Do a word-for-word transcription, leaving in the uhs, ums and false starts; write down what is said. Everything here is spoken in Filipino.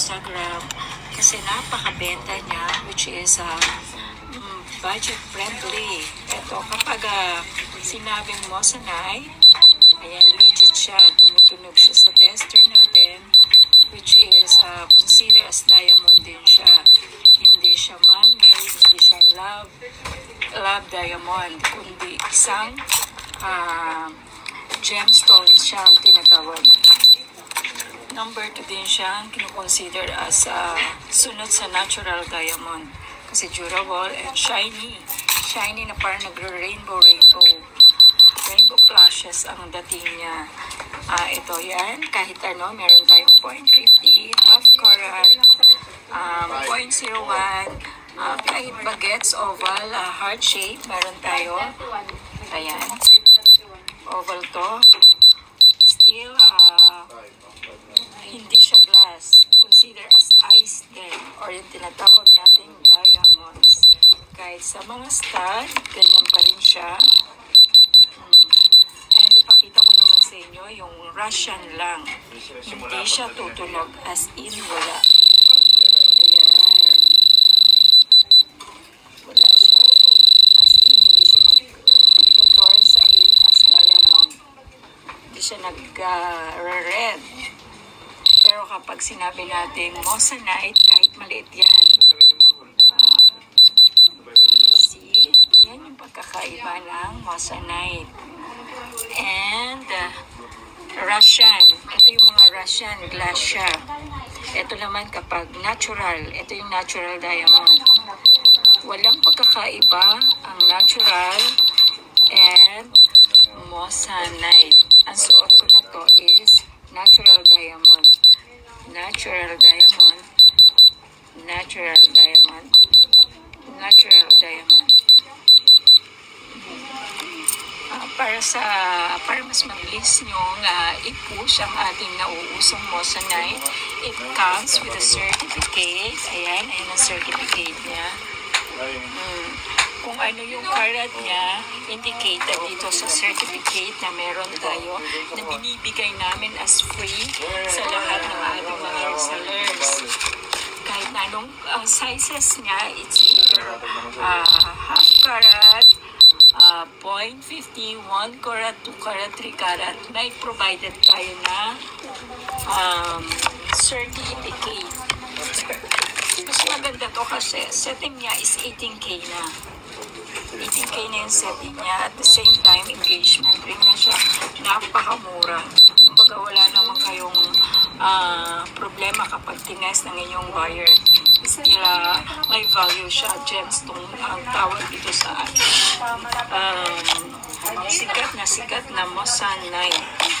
Instagram kasi napakabenta niya, which is uh, mm, budget friendly. Ito, kapag uh, sinabing Moissanite, ayan, legit siya. Tumutunog siya sa tester natin, which is uh, considered as diamond din siya. Hindi siya man-made, hindi siya love, love diamond, kundi isang uh, gemstone siya ang tinatawag. Number two din siya, kinukonsider as uh, sunod sa natural diamond. Kasi durable and shiny. Shiny na parang nagre-rainbow, rainbow. Rainbow flashes ang dating niya. Uh, ito yan, kahit ano, meron tayong zero point five zero, half carat, um, zero point zero one, uh, kahit bagets, oval, uh, heart shape, meron tayo. Ayan. Oval to. Still, uh, hindi siya glass. Consider as ice din, or yung tinatawag nating diamonds. Kahit sa mga stud, ganyan pa rin siya. Hmm. And ipakita ko naman sa inyo yung Russian lang. Hindi siya tutunog, as in wala. Ayan. Wala siya. As in, hindi siya nag-turn sa eight as diamond. Hindi siya nag-red. Pero kapag sinabi natin Moissanite, kahit maliit yan. Uh, see? Yan yung pagkakaiba ng Moissanite. And uh, Russian. Ito yung mga Russian glass siya. Ito naman kapag natural. Ito yung natural diamond. Walang pagkakaiba ang natural and Moissanite. Ang suot ko na to is natural diamond. Natural diamond. Natural diamond. Natural diamond. Uh, para sa para mas mabilis nyong uh, i-push ang ating nauusong Moissanite, it comes with a certificate. Ayan, ayan ang certificate niya. Hmm. Kung ano yung karat niya, indicated dito sa certificate na meron tayo na binibigay namin as free sa lahat ng ating mga resellers. Kahit na anong uh, sizes niya, it's either uh, half carat, uh, zero point five zero, one carat, two carat, three carat. May provided tayo na um, certificate. Mas maganda to kasi setting niya is eighteen K na. eighteen K na yung setting niya. At the same time, engagement ring na siya. Napakamura. Kumbaga wala naman kayong uh, problema kapag tines ng inyong buyer. Still, uh, may value siya. Gemstone ang tawag dito sa atin. Um, sikat na sikat na Moissanite.